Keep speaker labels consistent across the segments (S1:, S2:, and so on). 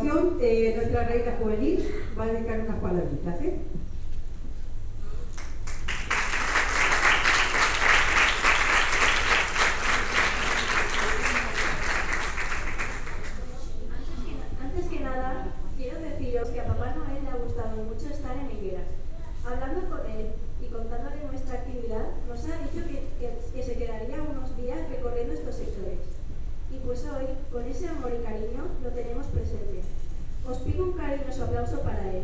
S1: continuación, nuestra reina juvenil va a dedicar unas palabritas,
S2: Antes que nada, quiero deciros que a Papá Noel le ha gustado mucho estar en Higueras. Hablando con él y contándole nuestra actividad, nos ha dicho que se quedaría unos días recorriendo estos sectores. Y pues hoy, con ese amor y cariño, lo tenemos presente. Os pido un cariñoso aplauso para él.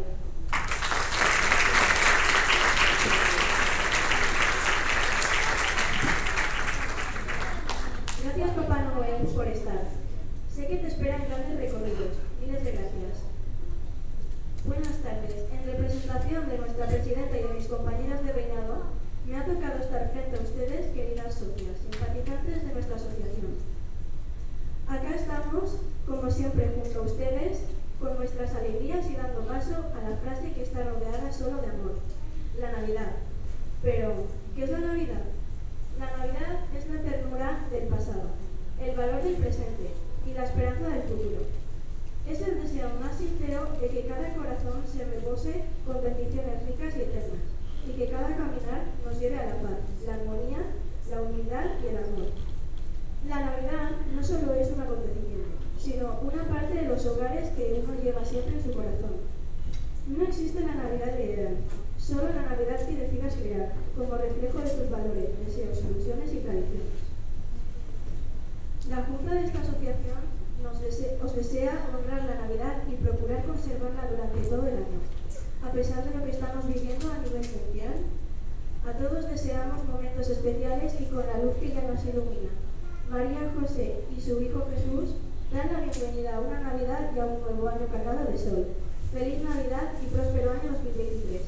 S2: Gracias, Papá Noel, por estar. Sé que te esperan grandes recorridos. Miles de gracias. Buenas tardes. En representación de nuestra presidenta y de mis compañeras de reinado, me ha tocado estar frente a ustedes, queridas socias, simpatizantes de nuestra asociación. Acá estamos, como siempre, junto a ustedes, con nuestras alegrías y dando paso a la frase que está rodeada solo de amor, la Navidad. Pero, ¿qué es la Navidad? La Navidad es la ternura del pasado, el valor del presente y la esperanza del futuro. Es el deseo más sincero de que cada corazón se repose con bendiciones ricas y eternas, y que cada caminar nos lleve a la paz, la armonía, la humildad y el amor. La Navidad no solo es un acontecimiento, sino una parte de los hogares que uno lleva siempre en su corazón. No existe la Navidad ideal, solo la Navidad que decidas crear, como reflejo de tus valores, deseos, ilusiones y tradiciones. La Junta de esta asociación os desea honrar la Navidad y procurar conservarla durante todo el año, a pesar de lo que estamos viviendo a nivel mundial. A todos deseamos momentos especiales y con la luz que ya nos ilumina. María José y su hijo Jesús dan la bienvenida a una Navidad y a un nuevo año cargado de sol. Feliz Navidad y próspero año 2023.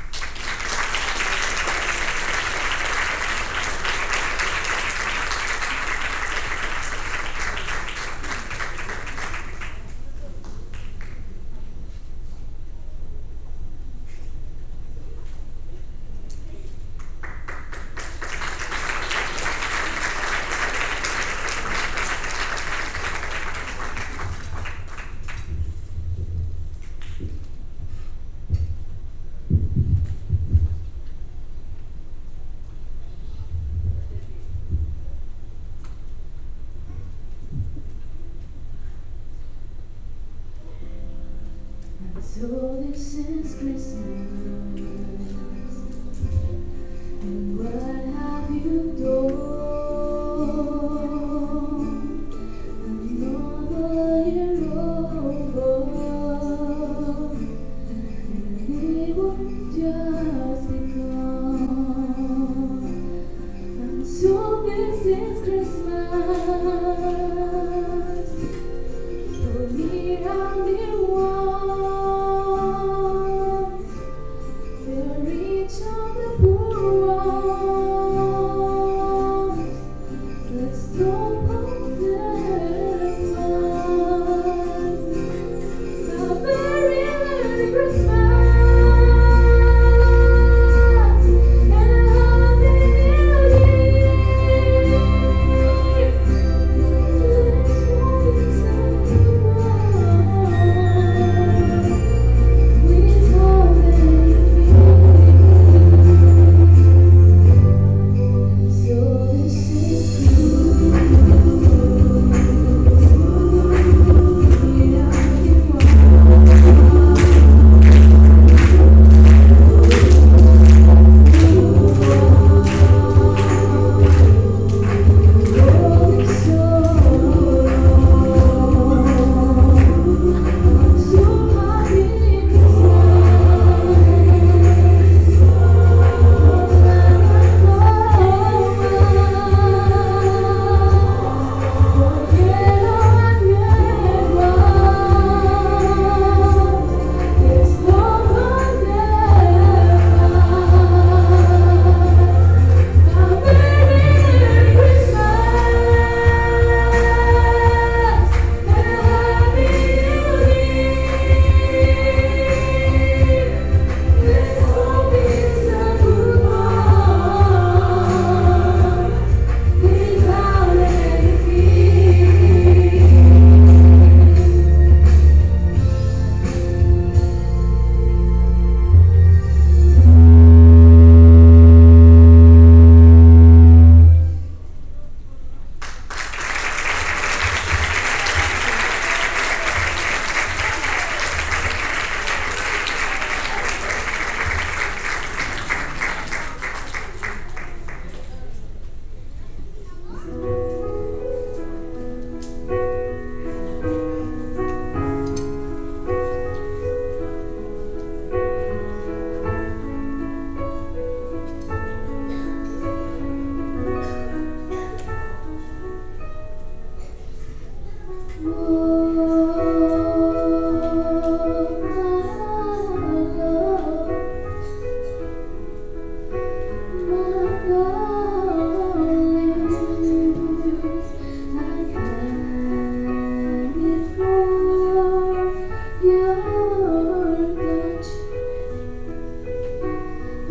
S3: So this is Christmas, and what have you done? Another year over, and we won't just begun. And so this is Christmas, for me and dear one.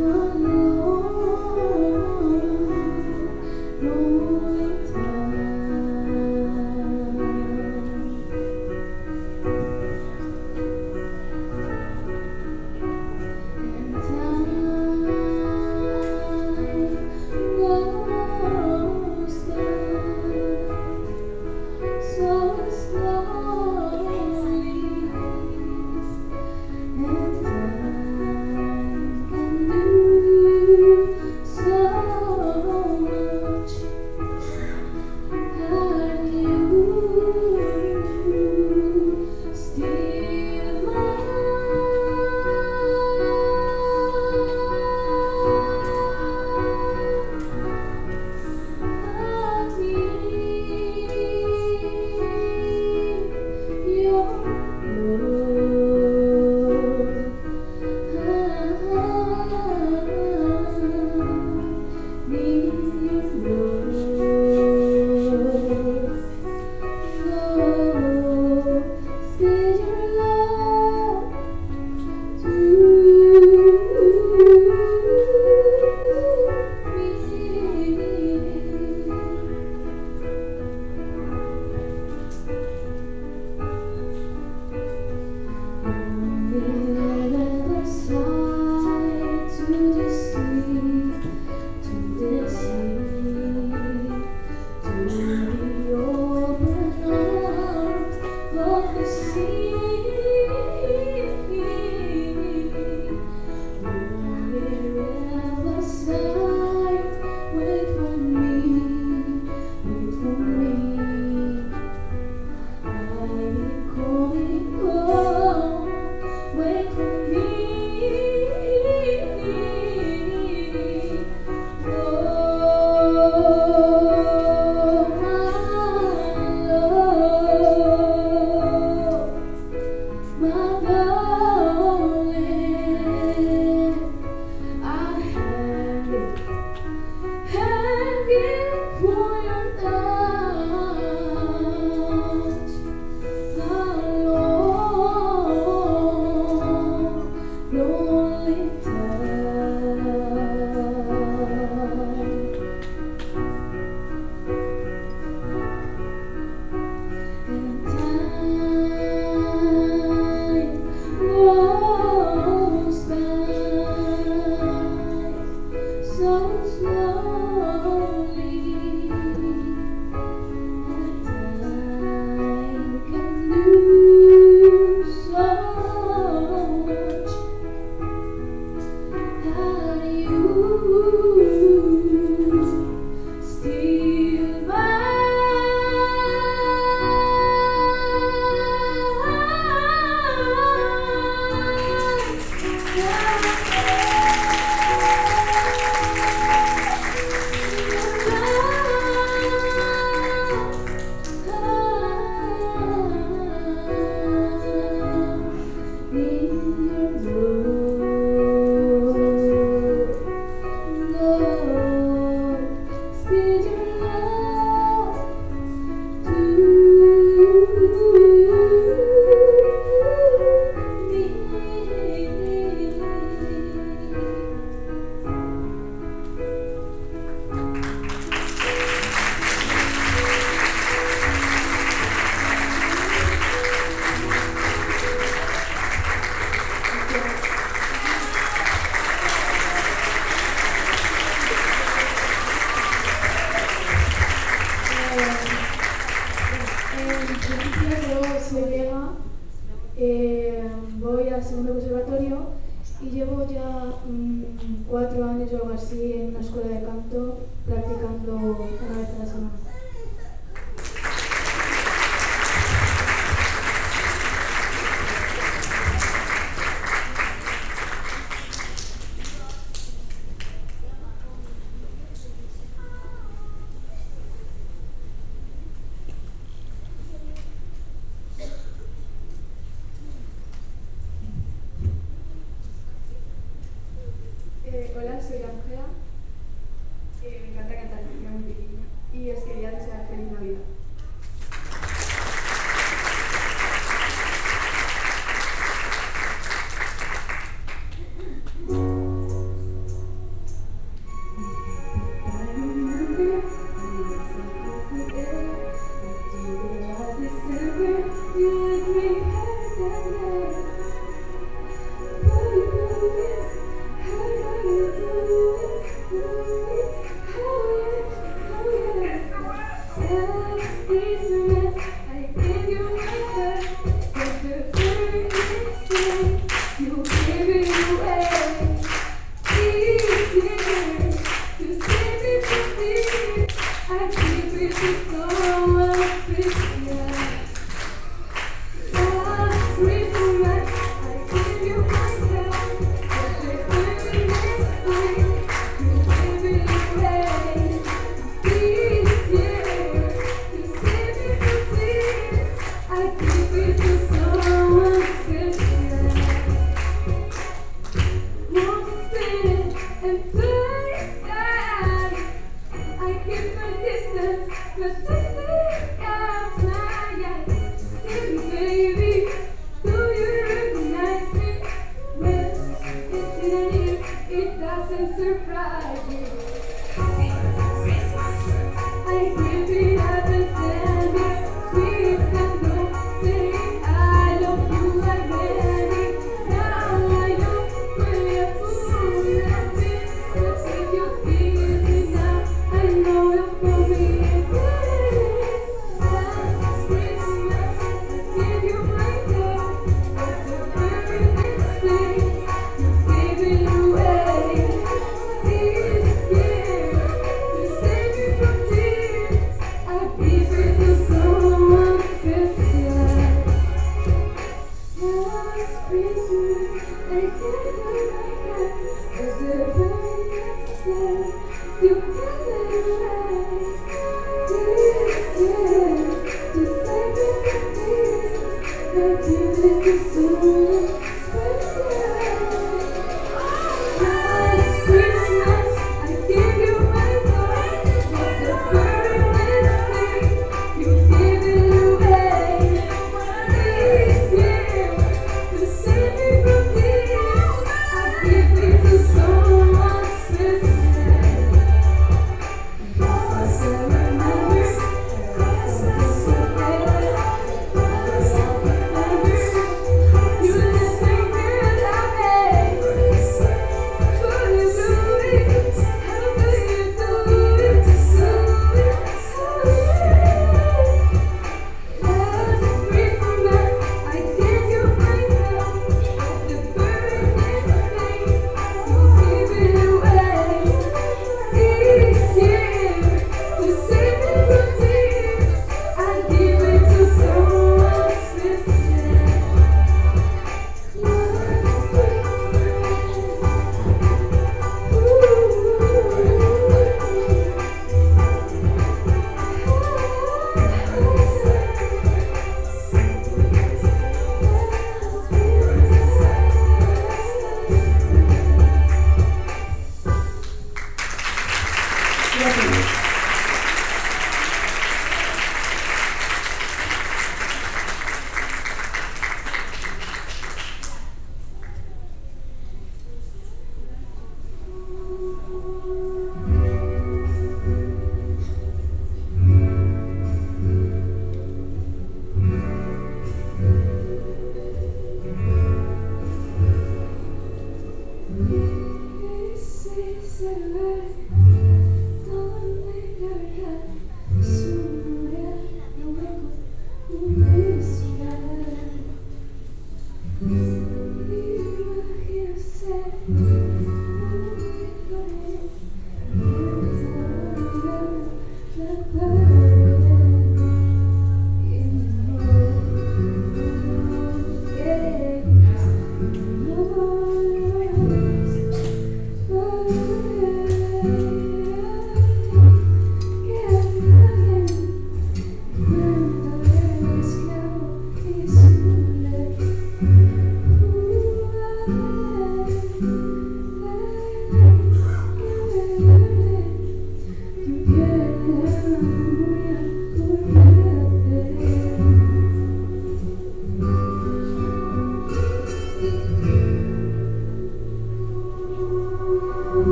S3: Voy al segundo conservatorio y llevo ya 4 años o algo así en una escuela de canto practicando una vez a la semana.
S4: Hola, soy Ángela. Me encanta cantar, me llamo pequeña y os quería desear feliz Navidad.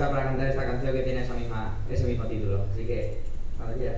S5: maravillosa para cantar esta canción que tiene ese mismo título. Así que, cuando quieras.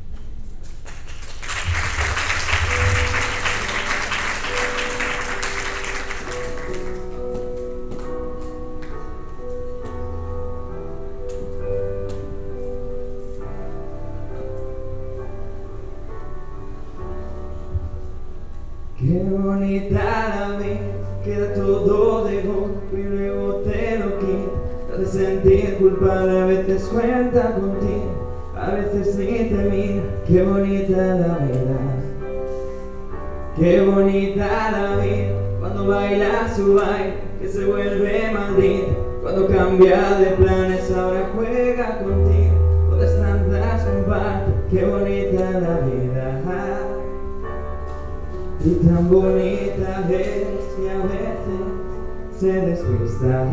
S6: Qué bonita la vida, queda todo de golpe y luego te lo quita. Te hace sentir culpable, a veces cuenta contigo, a veces ni te mira. Qué bonita la vida, qué bonita la vida. Cuando baila su baile, que se vuelve maldita. Cuando cambia de planes, ahora juega contigo. Otras tantas comparte, qué bonita la vida. Y tan bonita es que a veces se despista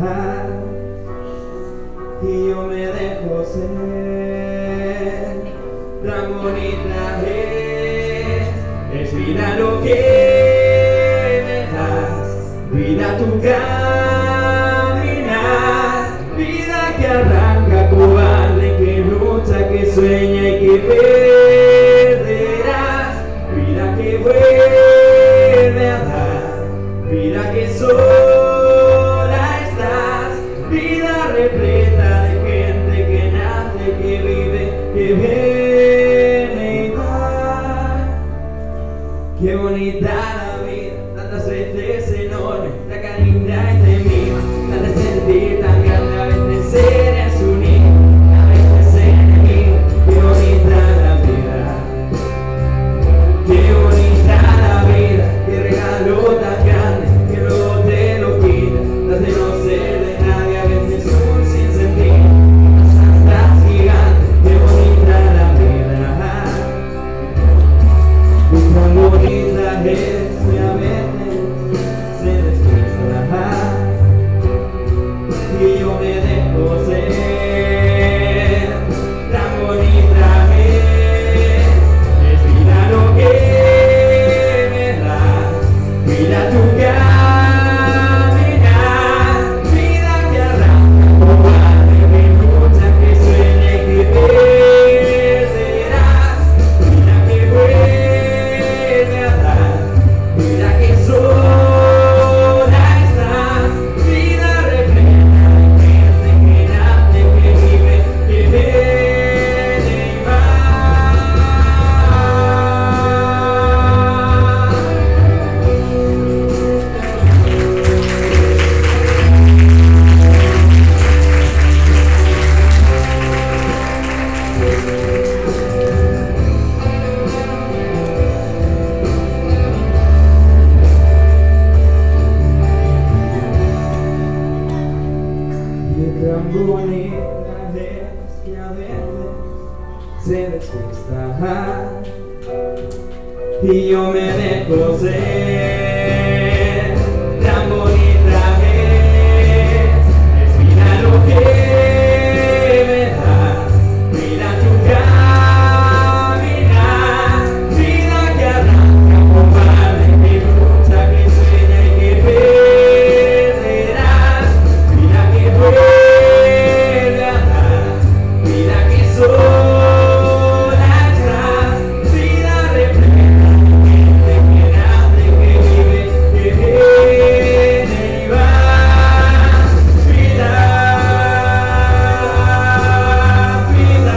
S6: y yo me dejo ser. Tan bonita es vida lo que me das, vida tu caminar, vida que arranca cobarde, que lucha, que sueña y que perderás, vida que vuelve a dar, vida que sola estás, vida repleta de gente que nace, que vive, que viene y va. Qué bonita la vida, tantas veces enorme, te acaricia y te mima, te hace sentir tan grande, a veces eres un niño, a veces enemigo. Qué bonita la vida, qué bonita la vida, qué regalo tan grande, que luego te lo quita, te hace no ser de nadie, a veces un sinsentido, unas santas gigantes. Qué bonita la vida, y tan bonita es que a veces se despista y yo me dejo ser. Tan bonita es vida lo que me das, vida tu caminar, vida que arranca cobarde, que lucha, que sueña y que perderás, vida que vuelve a dar, vida que sola estás, vida repleta de gente que nace, que vive, que viene y va. Y tan bonita es que a veces se despista y yo me dejo ser. Tan bonita es vida lo que me das, vida tu caminar, vida que arranca cobarde, que lucha, que sueña y que perderás, vida que vuelve a dar, vida que sola estás, vida repleta de gente que nace, que vive, que viene y va. Vida, vida.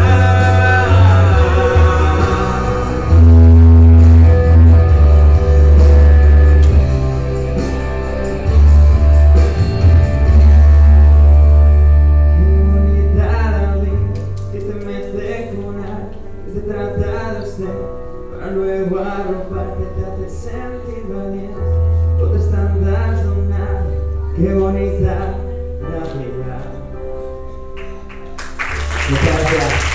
S6: Qué bonita la vida, que te mete con algo, que se trata de usted, para luego arroparte, te hace sentir valiente, otras tantas don nadie. Qué bonita la vida. Muchas gracias.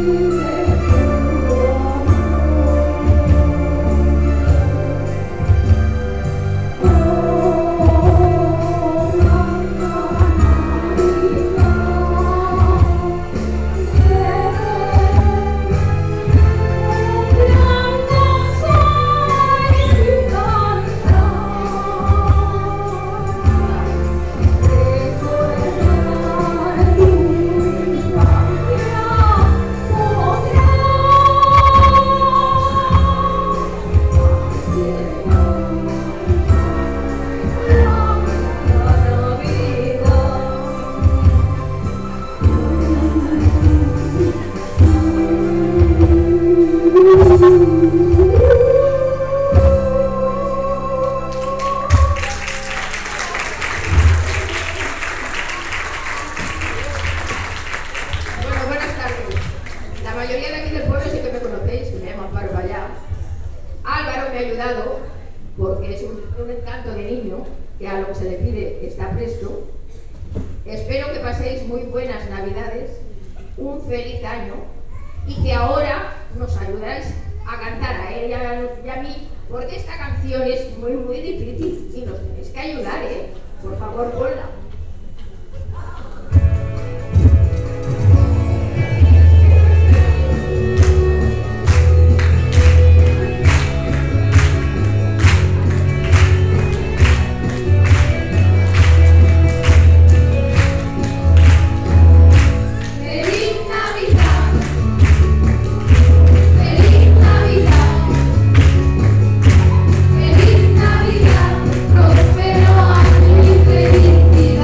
S7: Prospero año y felicidad.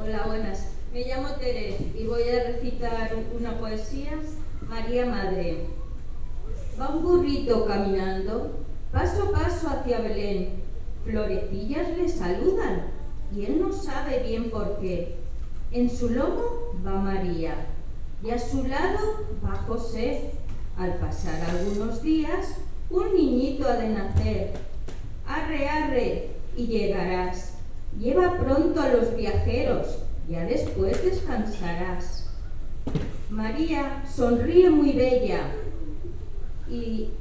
S7: Hola, buenas. Me llamo Tere y voy a recitar una poesía, María Madre. Va un burrito caminando, paso a paso hacia Belén. Florecillas le saludan y él no sabe bien por qué. En su lomo va María y a su lado va José. Al pasar algunos días, un niñito ha de nacer. Arre, arre, y llegarás. Lleva pronto a los viajeros, ya después descansarás. María sonríe muy bella y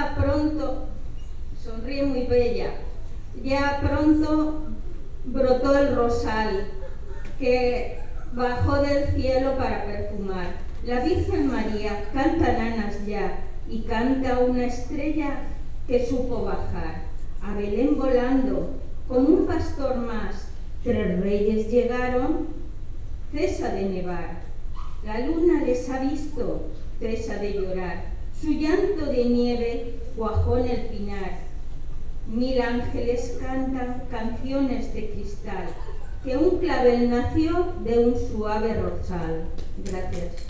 S7: sonríe muy bella. Ya pronto brotó el rosal que bajó del cielo para perfumar. La Virgen María canta nanas ya y canta una estrella que supo bajar. A Belén volando, con un pastor más, 3 reyes llegaron, cesa de nevar. La luna les ha visto, cesa de llorar. Su llanto de nieve cuajó en el pinar. 1000 ángeles cantan canciones de cristal, que un clavel nació de un suave rosal. Gracias.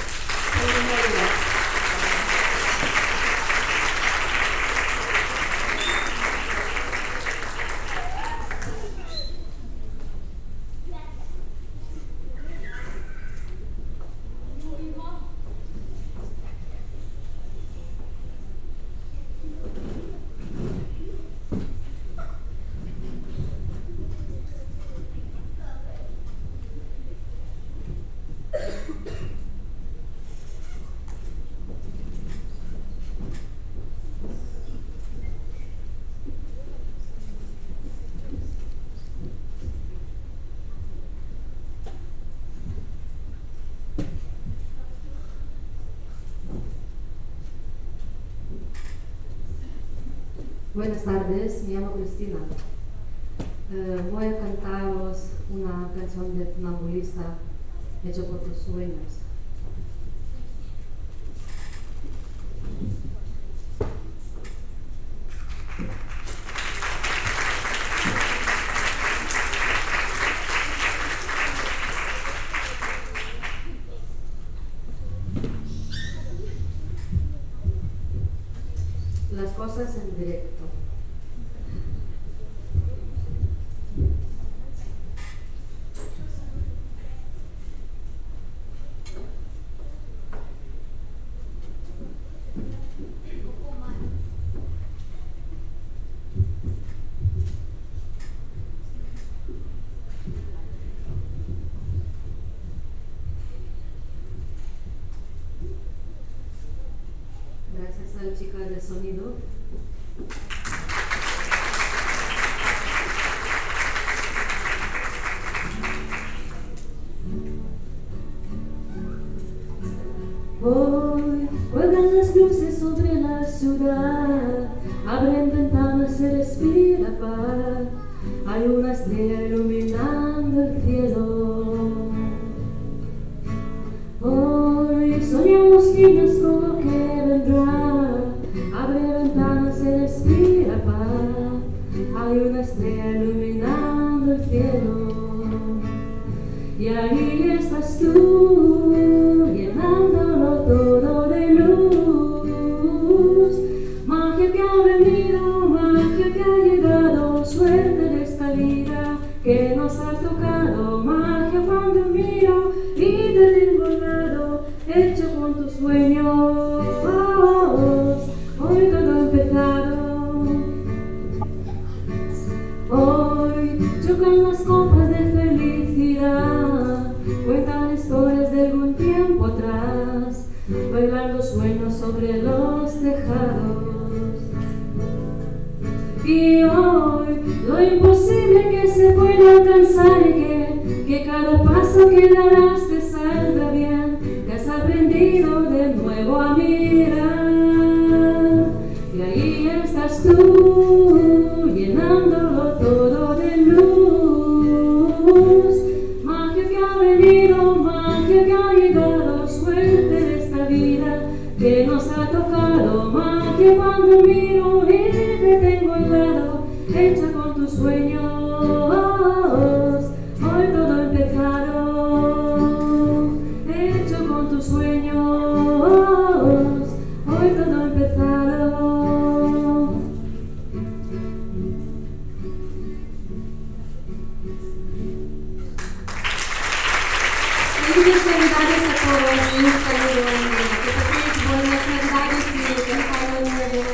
S8: Buenas tardes, me llamo Cristina. Voy a cantaros una canción de Funambulista hecho por tus sueños. Las cosas en directo. Gracias a la chica de sonido.
S9: Hoy juegan las luces sobre la ciudad, abren ventanas, se respira paz, hay una estrella iluminando el cielo. Hoy soñamos niños con lo que vendrá, abre ventanas, se respira paz, hay una estrella iluminando el cielo. Y ahí estás tú, llenándolo todo de luz. Magia que ha venido, magia que ha llegado, suerte de esta vida que nos ha tocado. Magia cuando miro y te tengo al lado, hecho con tus sueños. Hoy todo ha empezado. Hoy chocan las copas de felicidad, cuentan historias de algún tiempo atrás, bailan los sueños sobre los tejados. Y hoy lo imposible que se puede alcanzar y que cada paso que darás te salga bien, que has aprendido de nuevo a mirar. Y ahí estás tú, llenándolo todo de luz. Magia que ha venido, magia que ha llegado, suerte de esta vida que nos ha tocado. Magia cuando miro y te tengo al lado, hecha con tus sueños. Hoy todo ha empezado.
S7: Feliz Navidades a todos y un saludo grande. Que paséis buenas Navidades y feliz año nuevo.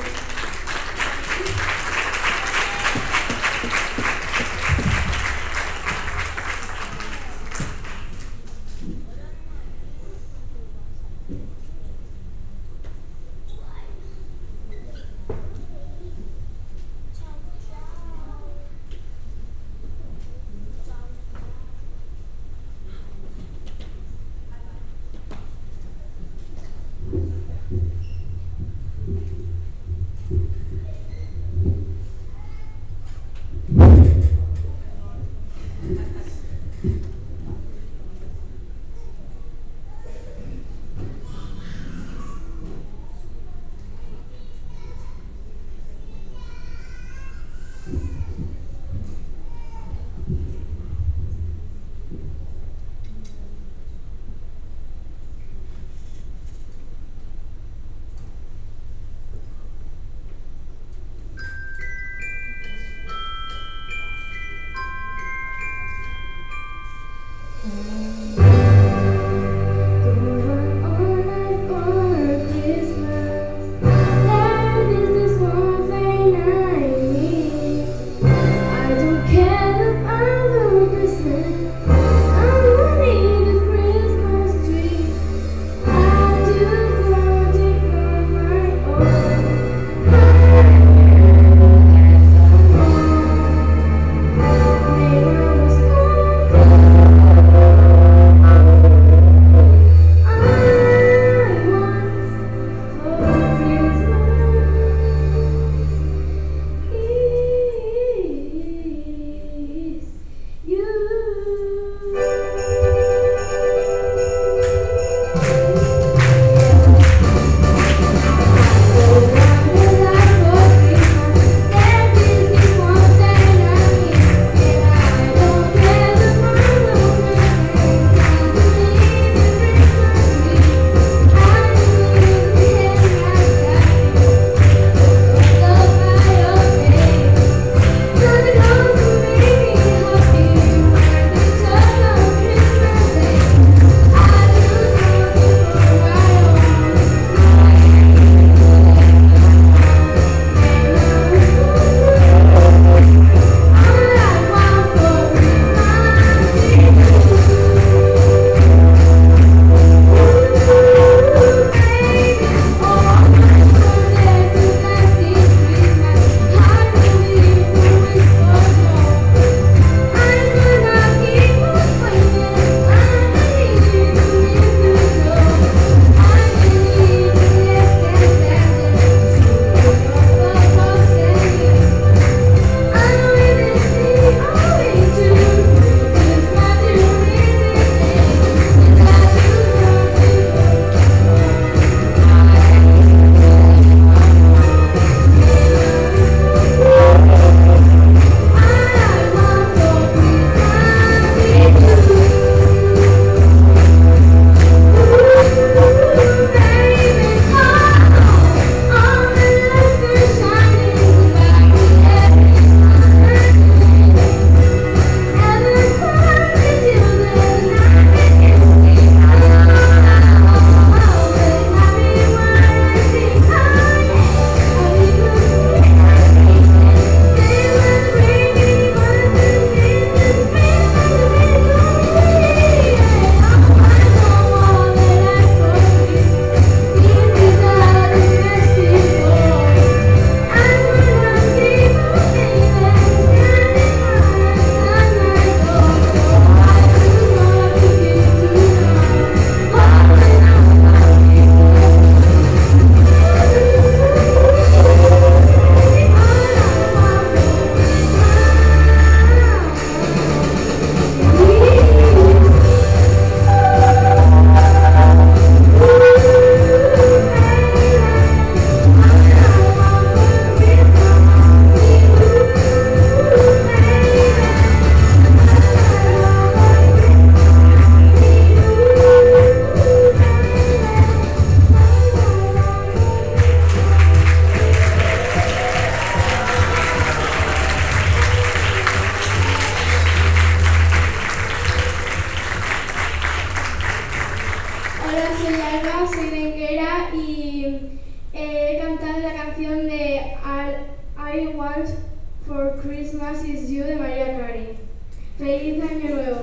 S4: ¡Feliz Año Nuevo!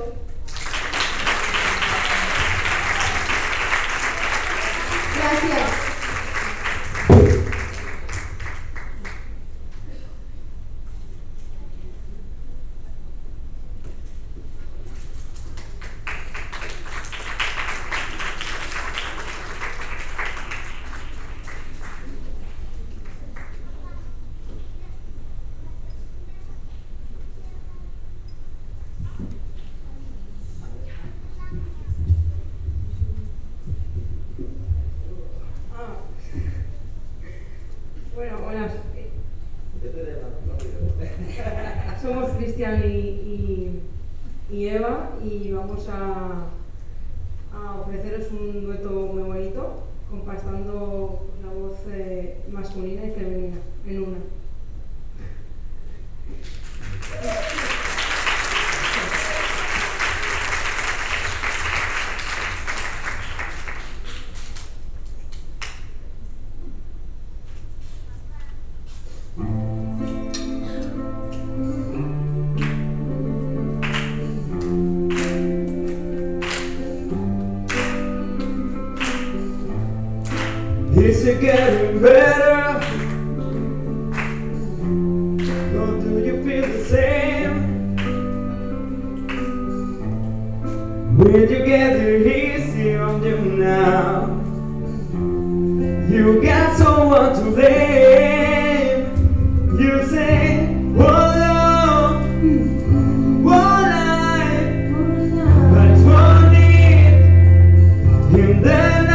S4: Gracias.
S10: Bueno, buenas. Somos Cristian y Eva y vamos a ofreceros un dueto muy bonito, contrastando la voz masculina y femenina en una.
S6: Is it getting better? Or do you feel the same? When you get the easy on you now, you got someone to blame. You say, oh Lord, one life, but it's one need in the night.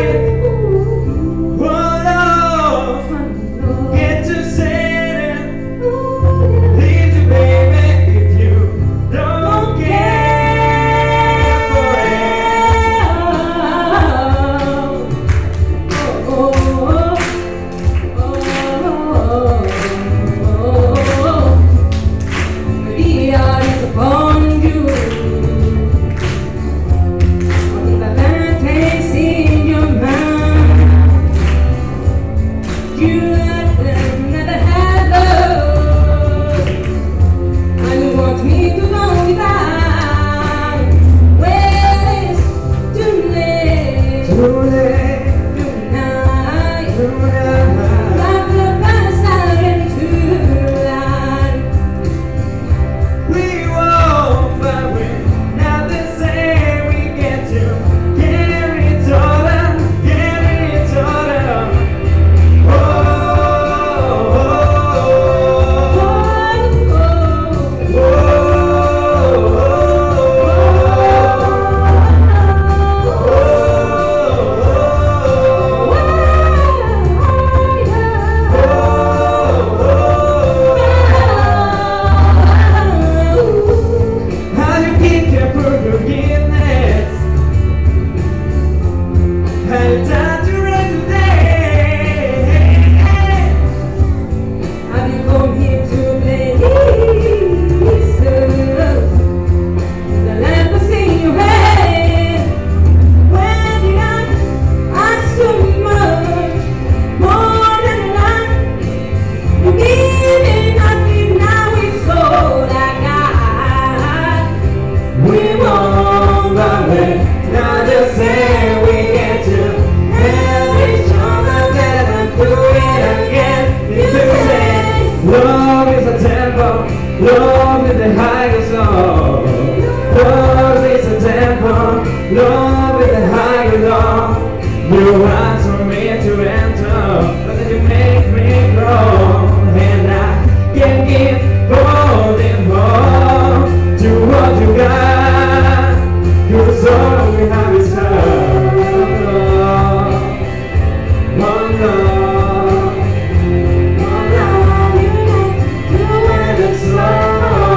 S6: Love is the highest song. Love is a temple. Love is the highest song. You answer me to enter, but then you make me grow, and I can give holding more to what you got. 'Cause all we have is love. One love. One love, you like to do it slow.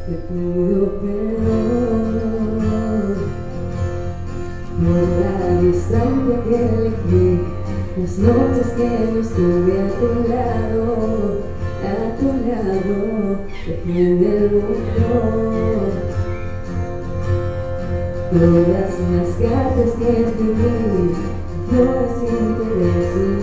S9: te pido perdón por la distancia que elegí, las noches que no estuve a tu lado, en el mundo. Todas las cartas que escribí, flores sin querer,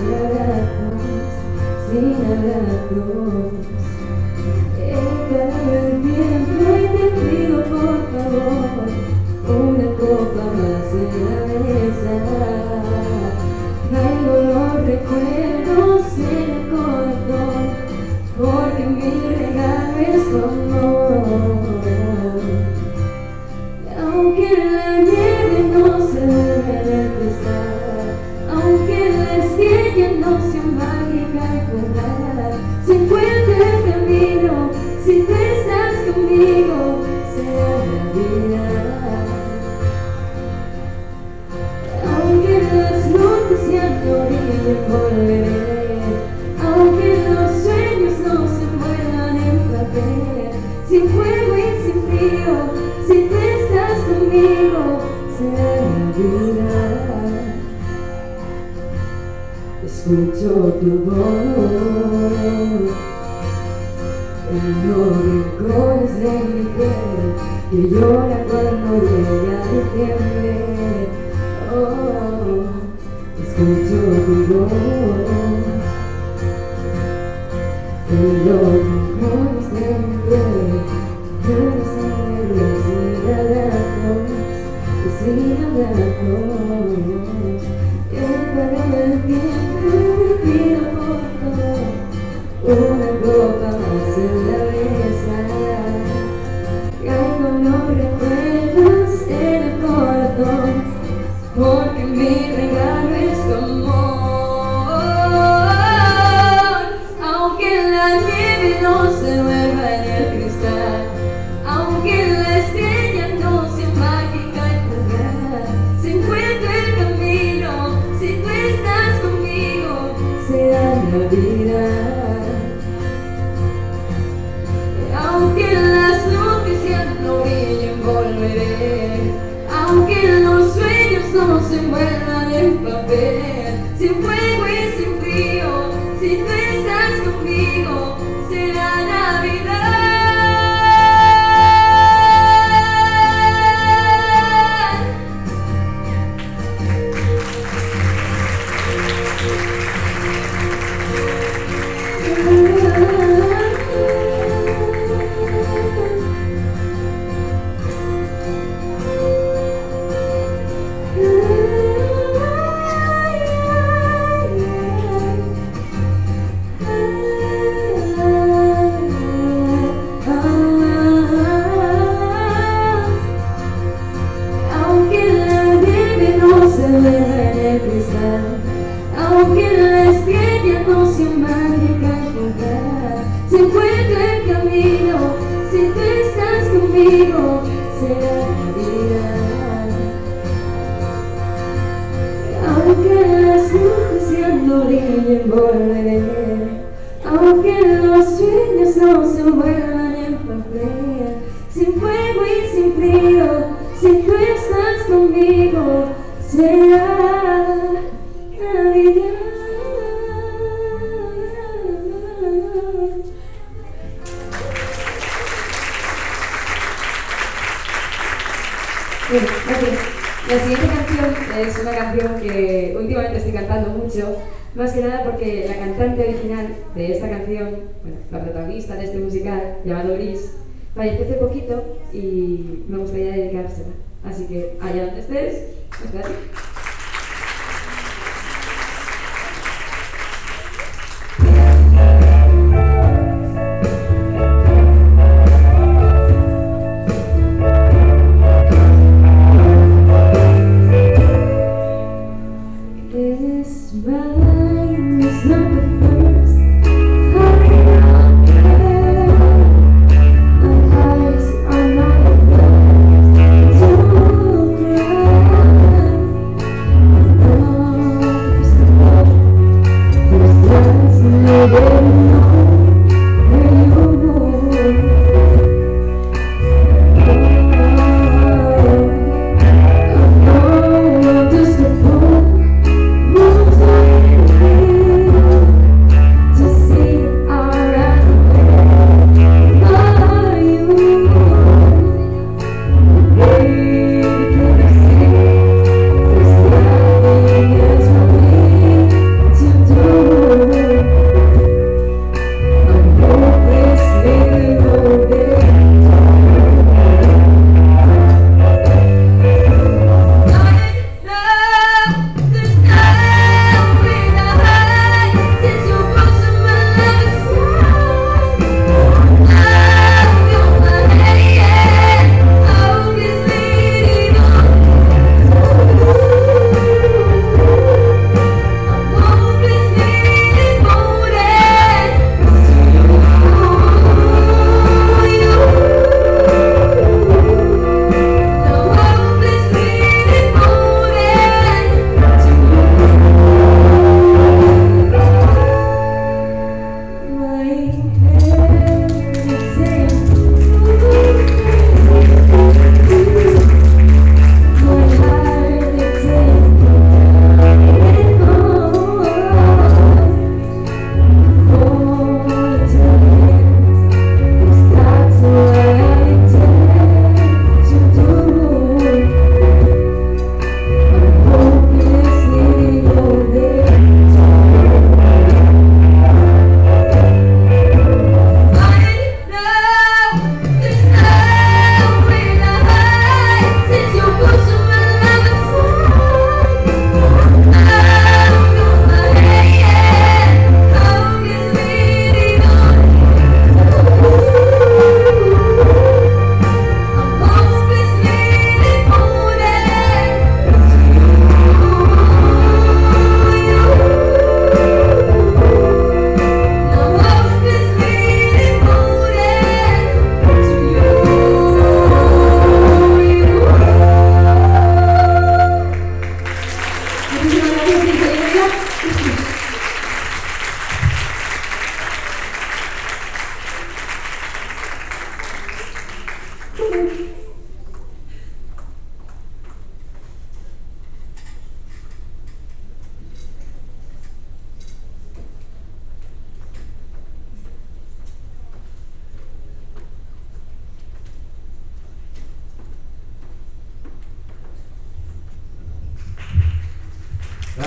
S9: sin abrazos. He parado el tiempo y te pido por favor una copa más en la mesa. Traigo los recuerdos en el corazón, porque mi regalo es tu amor. Aunque la nieve no se vuelva a refrescar, aunque la estrella no sea mágica y verdad, si encuentra el camino, si tú estás conmigo, será la vida. Aunque las luces ya no brillen, volveré. Aunque los sueños no se vuelvan en papel, sin fuego y sin frío, si tú estás conmigo, será la vida. Escucho tu voz en los rincones de mi piel, que llora cuando llega diciembre. Oh, escucho tu voz en los rincones de mi piel, lloras en medias sin abrazos. He parado el tiempo y te pido por favor una copa más en la mesa. Traigo los recuerdos en el corazón, porque mi regalo es tu amor. Aunque la nieve no se vuelva en el cristal, aunque la estrella no sea mágica y verdad, si encuentro el camino, si tú estás conmigo, será la vida. Aunque las luces ya no brillen, volveré. Aunque los sueños no se envuelvan en papel, sin fuego y sin frío, si tú estás conmigo, será Navidad. Aunque la estrella no sea mágica y verdad, si encuentro el camino, si tú estás conmigo, será la vida. Aunque las luces ya no brillen, volveré. Aunque los sueños no se envuelvan en papel, sin fuego y sin frío, si tú estás conmigo, será Navidad.
S11: Bueno, gracias. La siguiente canción es una canción que últimamente estoy cantando mucho, más que nada porque la cantante original de esta canción, bueno, la protagonista de este musical, llamado Gris, falleció hace poquito y me gustaría dedicársela. Así que, allá donde estés, espérate.
S9: Eyes are not the first to cry.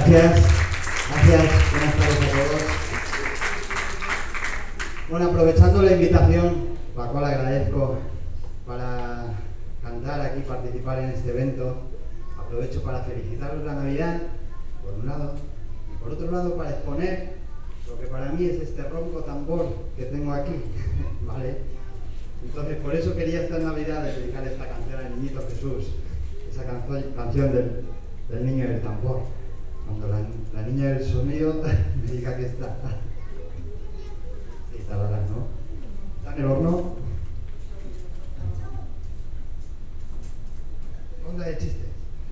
S12: Gracias. Buenas tardes a todos. Bueno, aprovechando la invitación, la cual agradezco para cantar aquí, participar en este evento, aprovecho para felicitaros la Navidad, por un lado, y por otro lado para exponer lo que para mí es este ronco tambor que tengo aquí, ¿vale? Entonces, por eso quería esta Navidad dedicar esta canción al Niñito Jesús, esa canción del niño del tambor, cuando la niña del sonido me diga que está. Sí, tarará, ¿no? ¿Está en el horno? Onda de chistes.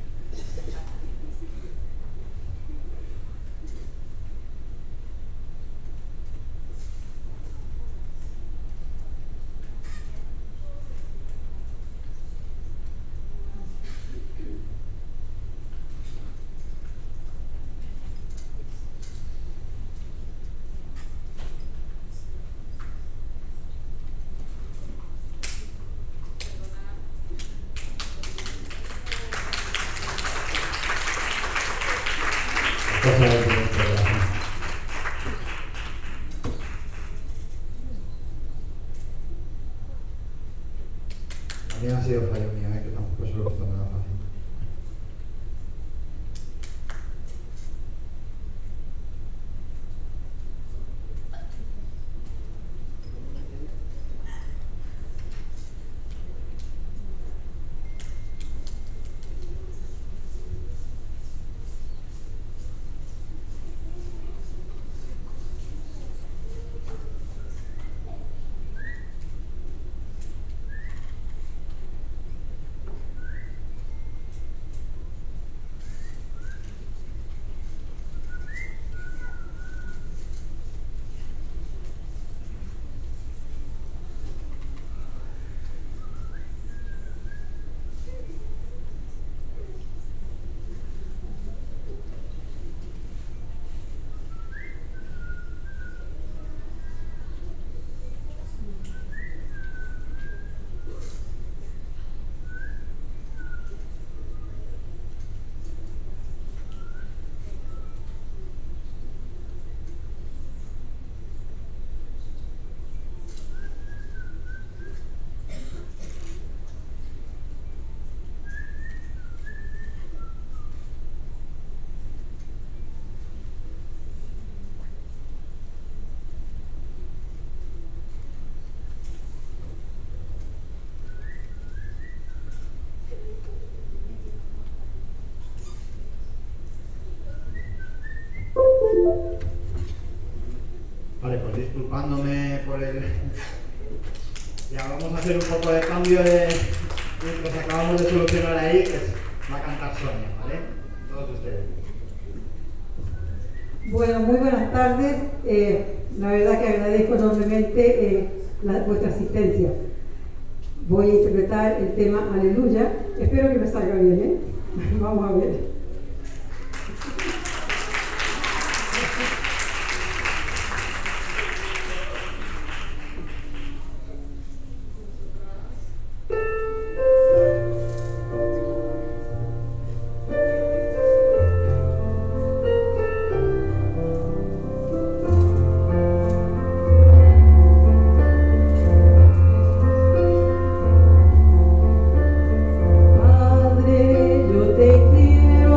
S12: También ha sido fallo mío, que tampoco se lo he puesto nada fácil. Vale, pues disculpándome por el... Ya vamos a hacer un poco de cambio de lo que acabamos de solucionar ahí, que va a cantar Sonia, ¿vale? Todos ustedes.
S1: Bueno, muy buenas tardes. La verdad que agradezco enormemente vuestra asistencia. Voy a interpretar el tema Aleluya. Espero que me salga bien, ¿eh? Vamos a ver.
S13: Padre, yo te quiero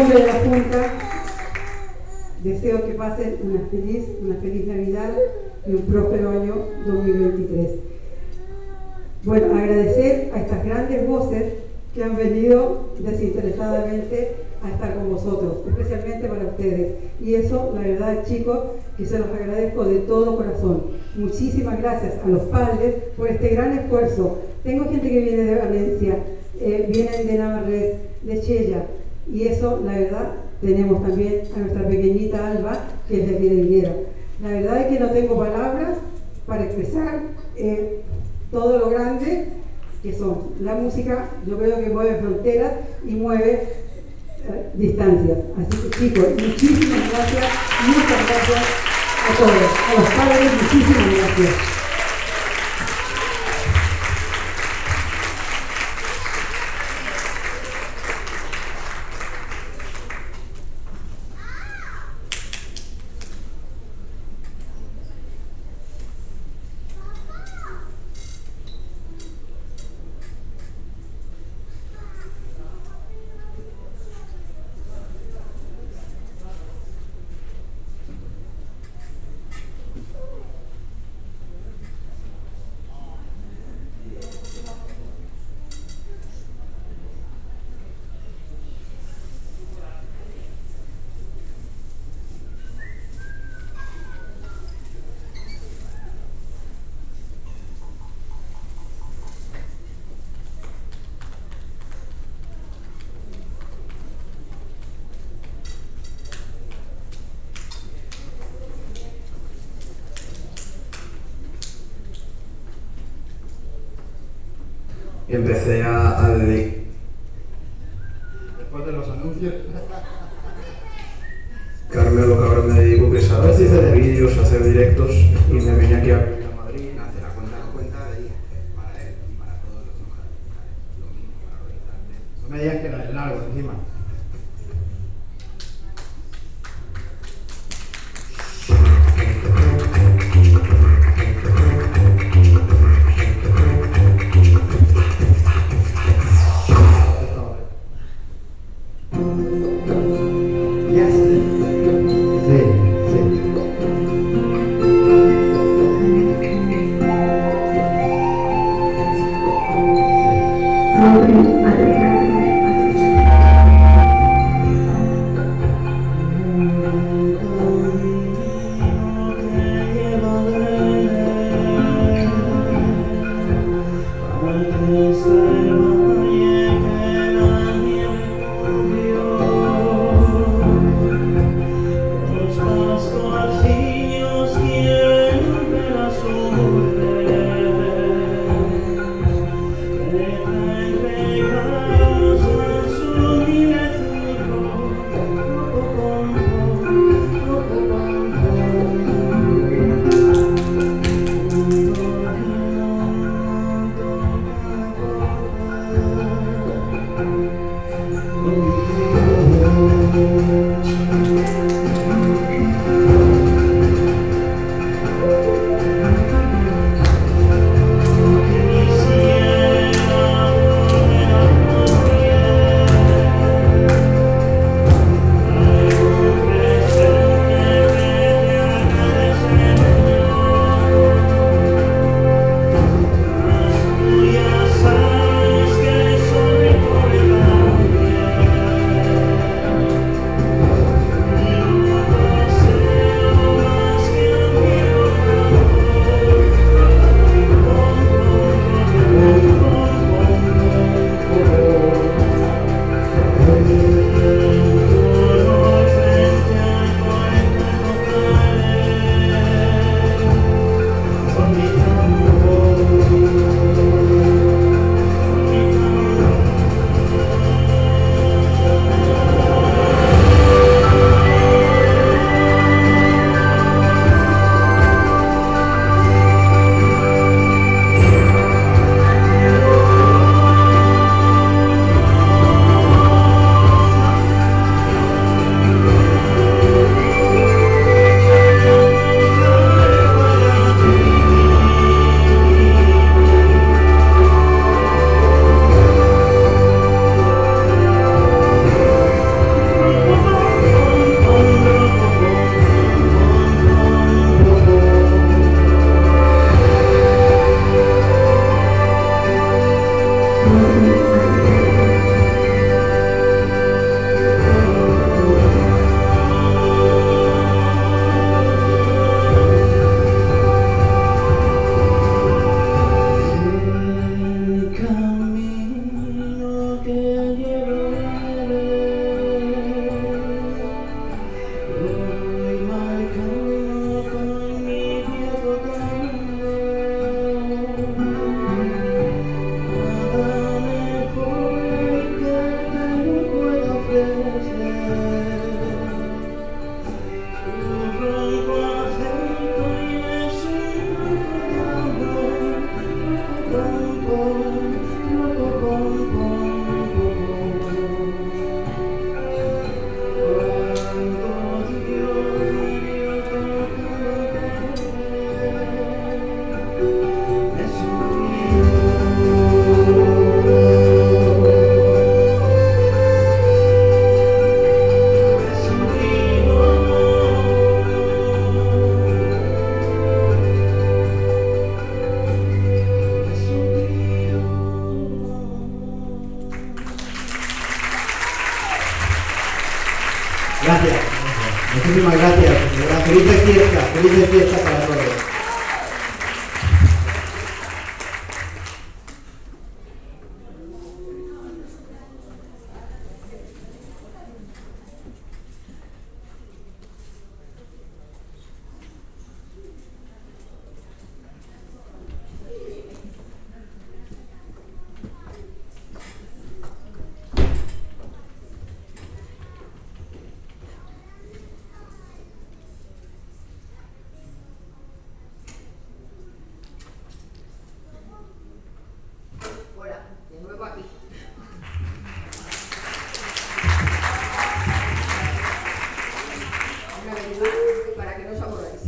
S1: nombre de la Junta, deseo que pasen una feliz Navidad y un próspero año 2023. Bueno, agradecer a estas grandes voces que han venido desinteresadamente a estar con vosotros, especialmente para ustedes. Y eso, la verdad, chicos, que se los agradezco de todo corazón. Muchísimas gracias a los padres por este gran esfuerzo. Tengo gente que viene de Valencia, vienen de Navarrete, de Chella, y eso, la verdad, tenemos también a nuestra pequeñita Alba, que es de aquí de Higuera. La verdad es que no tengo palabras para expresar todo lo grande que son. La música, yo creo que mueve fronteras y mueve distancias. Así que, chicos, muchísimas gracias, muchas gracias a todos, a los padres, muchísimas gracias.
S13: Y empecé a dedicar.
S12: Después de los anuncios.
S13: Carmen, lo que ahora me dedico, que es a hacer vídeos, a hacer directos, y me vine aquí a Madrid.
S12: Hace la cuenta de para él y para todos los demás. Lo mismo para organizarte. No me digas que no es largo encima. Gracias. Muchísimas gracias. Felices fiestas para todos.
S14: Para que no os aburráis.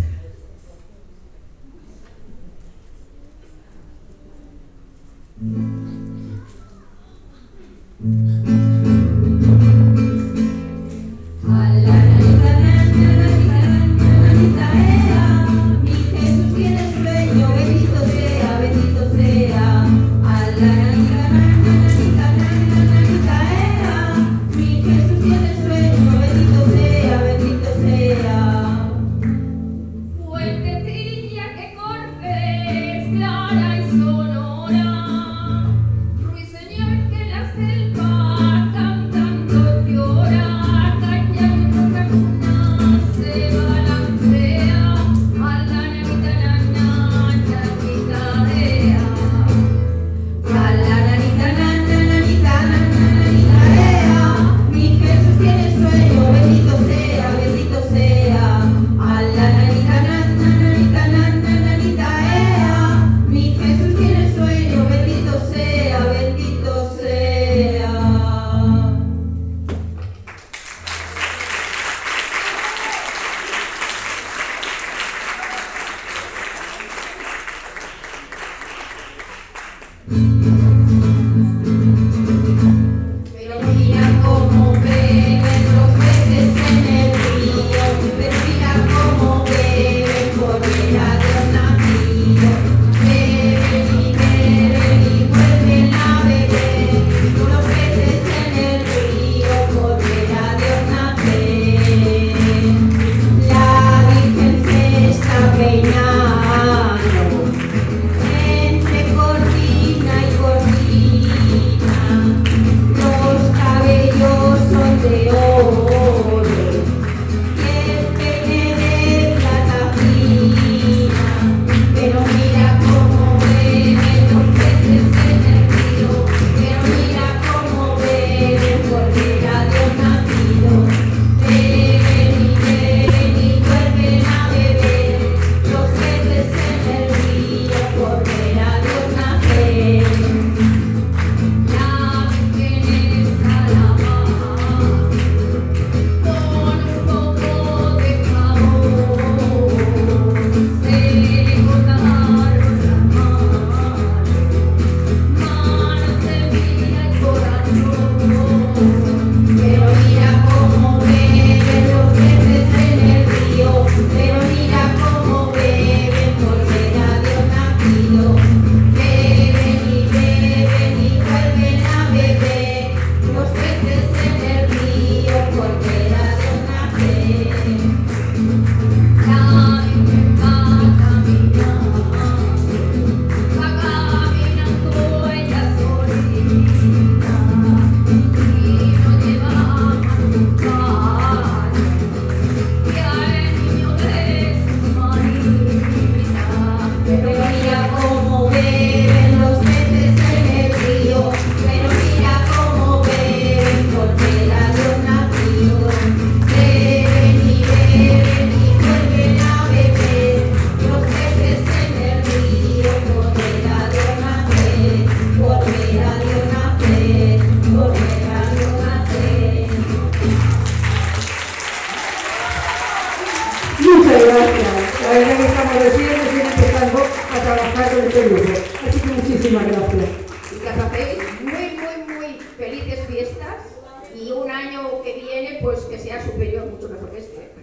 S1: Muchas gracias. La verdad que estamos recién empezando a trabajar con este grupo. Así que muchísimas gracias.
S14: Y que paséis muy felices fiestas y un año que viene pues que sea superior, mucho mejor que este.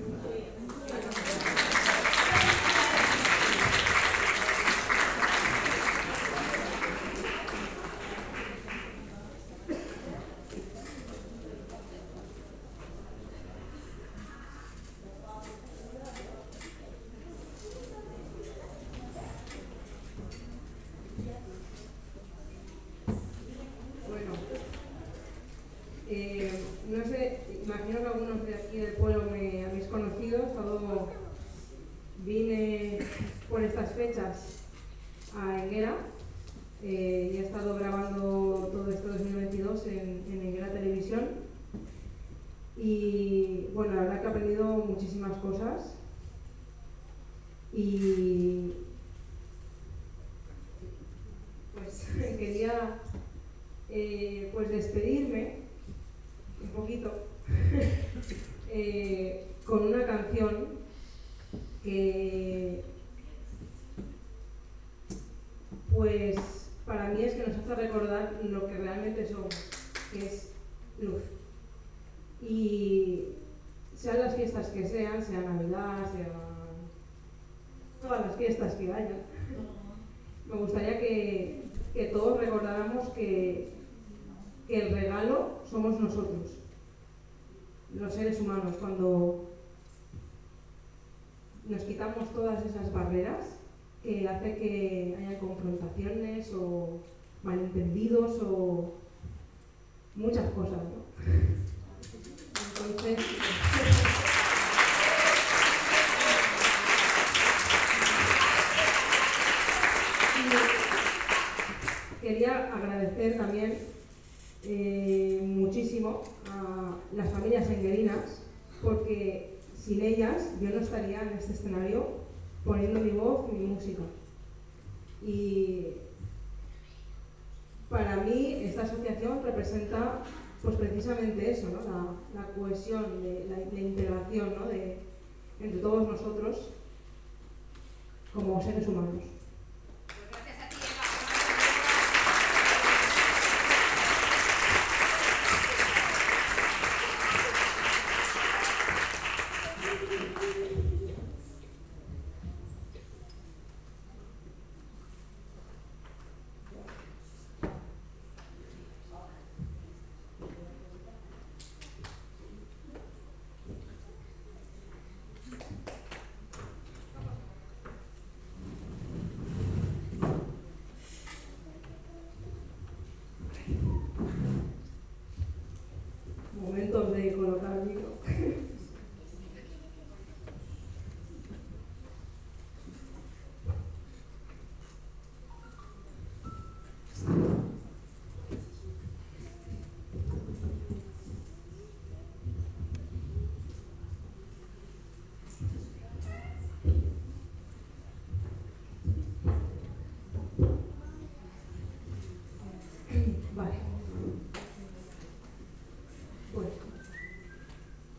S10: imagino que algunos de aquí del pueblo me habéis conocido. Vine por estas fechas a Enguera y he estado grabando todo este 2022 en Enguera Televisión. Y bueno, la verdad que he aprendido muchísimas cosas y pues quería pues despedirme un poquito con una canción que pues para mí es que nos hace recordar lo que realmente somos, que es luz. Y sean las fiestas que sean, sea Navidad, sean todas las fiestas que haya, me gustaría que todos recordáramos que el regalo somos nosotros, los seres humanos, cuando nos quitamos todas esas barreras que hace que haya confrontaciones o malentendidos o muchas cosas, ¿no? Entonces, quería agradecer también muchísimo a las familias enguerinas, porque sin ellas yo no estaría en este escenario poniendo mi voz, mi música. Y para mí esta asociación representa pues precisamente eso, ¿no? La cohesión, la integración, ¿no? Entre todos nosotros como seres humanos. Momentos de colocar el micro. Vale. Bueno.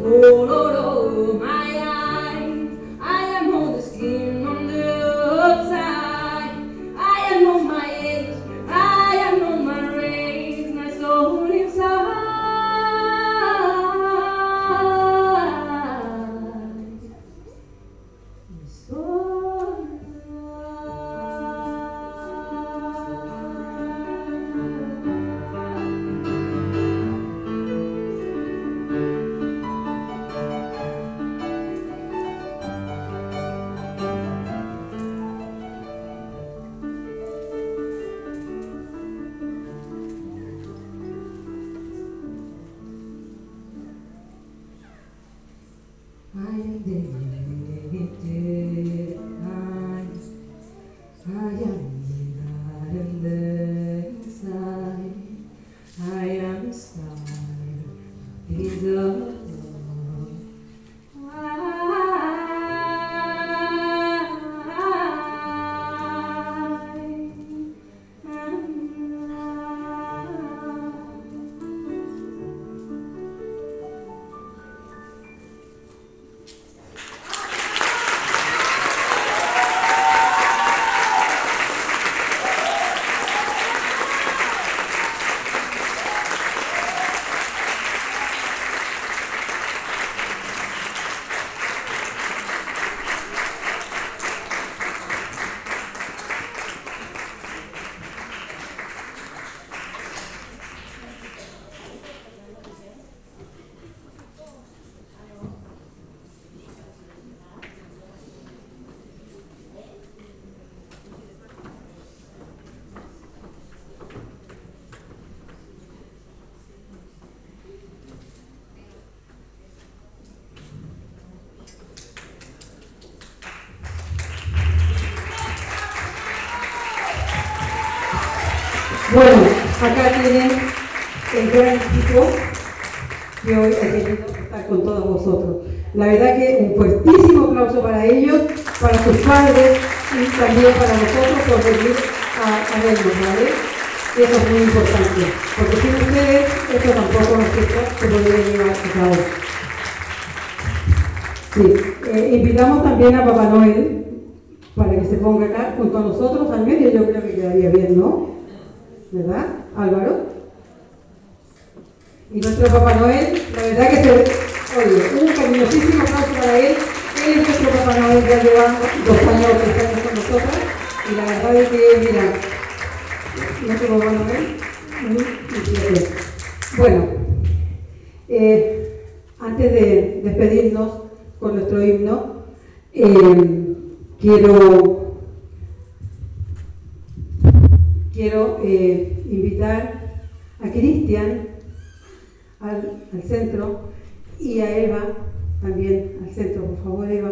S9: Oh, Lord, oh, my eyes, I am on the skin on the outside. I am on my edge, I am on my race, my soul inside. My soul I am dedicated, I am the inside, I am a star, is love.
S1: Bueno, acá tienen el gran equipo que hoy ha querido estar con todos vosotros. La verdad que un fuertísimo aplauso para ellos, para sus padres y también para nosotros por venir a vernos, ¿vale? Eso es muy importante, porque sin ustedes esto tampoco se podría llevar a cabo. Sí, invitamos también a Papá Noel para que se ponga acá junto a nosotros al medio, yo creo que quedaría bien, ¿no? ¿Verdad, Álvaro? Y nuestro Papá Noel, la verdad que oye, un cariñosísimo aplauso para él. Él es nuestro Papá Noel, ya lleva 2 años o 3 años con nosotros. Y la verdad es que, mira, nuestro Papá Noel, bueno, antes de despedirnos con nuestro himno, quiero invitar a Cristian al centro y a Eva también al centro, por favor, Eva.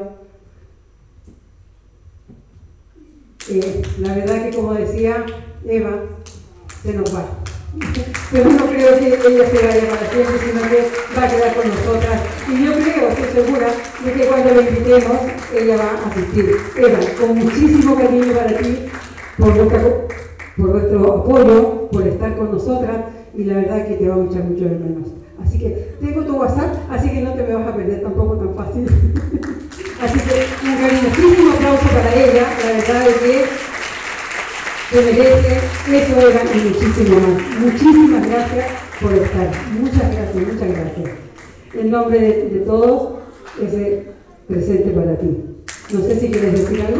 S1: La verdad que, como decía Eva, se nos va. Pero no creo que ella se vaya para siempre, sino que va a quedar con nosotras. Y yo creo, estoy segura, de que cuando la invitemos, ella va a asistir. Eva, con muchísimo cariño para ti, por vuestro apoyo, por estar con nosotras, y la verdad que te va a echar mucho de menos. Así que tengo tu WhatsApp, así que no te me vas a perder tampoco tan fácil. Así que un cariñosísimo aplauso para ella, la verdad es que se merece eso, Eva, y muchísimo más. Muchísimas gracias por estar. Muchas gracias. En nombre de todos, ese presente para ti. No sé si quieres decir algo.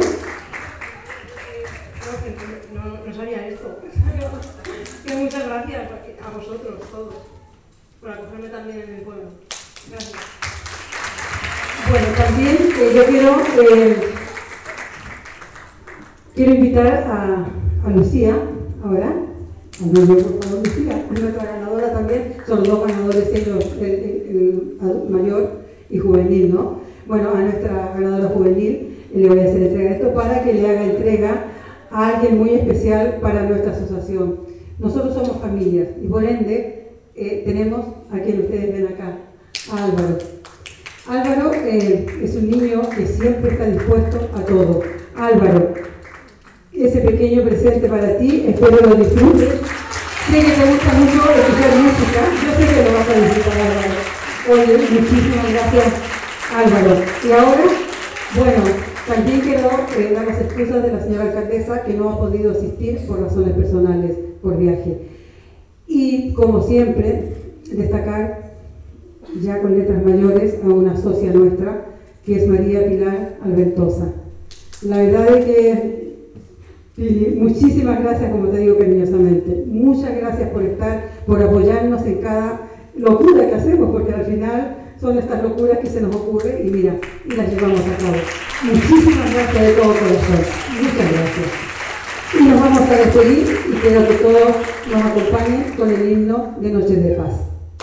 S10: No sabía esto. Que muchas gracias a vosotros todos por acogerme también en el pueblo. Gracias.
S1: Bueno, también yo quiero invitar a Lucía ahora, a Lucía, a nuestra ganadora también. Son los 2 ganadores, ellos, el mayor y juvenil, ¿no? Bueno, a nuestra ganadora juvenil le voy a hacer entrega de esto para que le haga entrega a alguien muy especial para nuestra asociación. Nosotros somos familias y por ende tenemos a quien ustedes ven acá, a Álvaro. Álvaro es un niño que siempre está dispuesto a todo. Álvaro, ese pequeño presente para ti, espero lo disfrutes. Sé que te gusta mucho escuchar música, yo sé que lo vas a disfrutar, Álvaro. Oye, muchísimas gracias, Álvaro. Y ahora, bueno, también quiero dar las excusas de la señora alcaldesa que no ha podido asistir por razones personales, por viaje. Y como siempre, destacar ya con letras mayores a una socia nuestra, que es María Pilar Alventosa. La verdad es que, Pili, muchísimas gracias, como te digo cariñosamente. Muchas gracias por estar, por apoyarnos en cada locura que hacemos, porque al final son estas locuras que se nos ocurre y mira, y las llevamos a cabo. Muchísimas gracias de todo corazón. Muchas gracias. Y nos vamos a despedir y quiero que todos nos acompañen con el himno de Noches de Paz.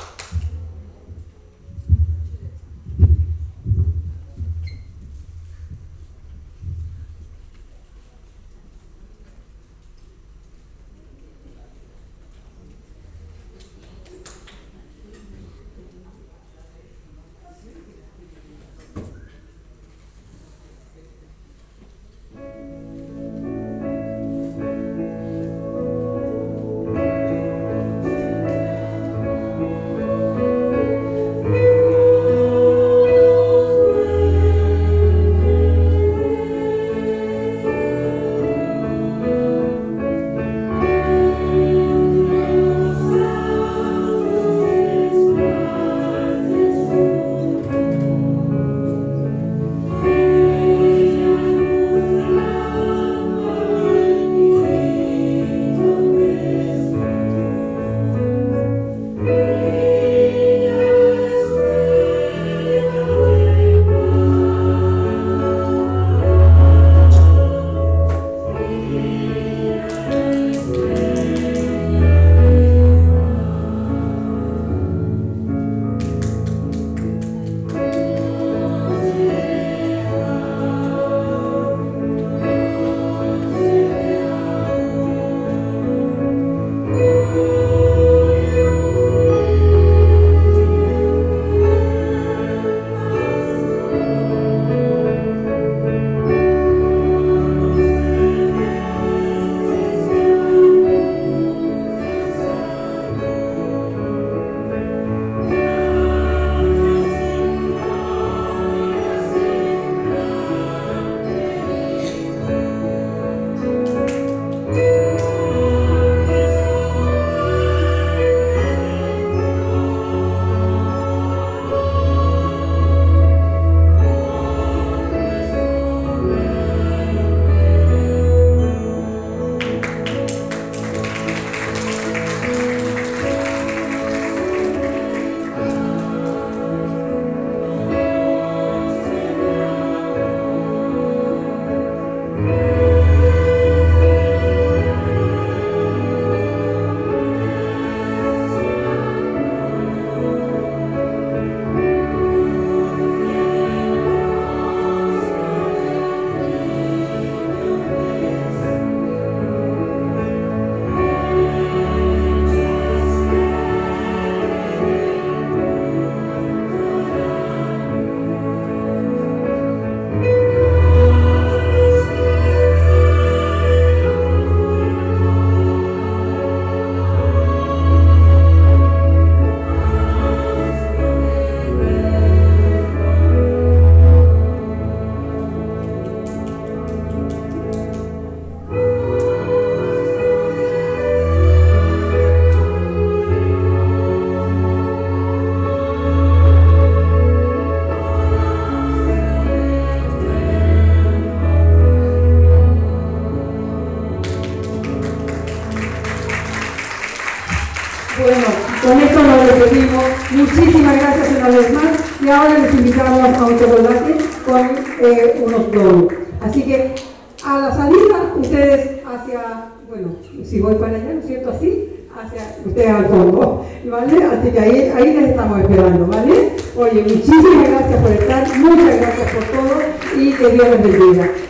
S1: Bueno, con esto nos despedimos. Muchísimas gracias una vez más. Y ahora les invitamos a un chocolate con unos donuts. Así que a la salida, ustedes hacia, bueno, si voy para allá, ¿no es cierto? Así, hacia ustedes al fondo, ¿vale? Así que ahí les estamos esperando, ¿vale? Oye, muchísimas gracias por estar, muchas gracias por todo y que Dios les bendiga.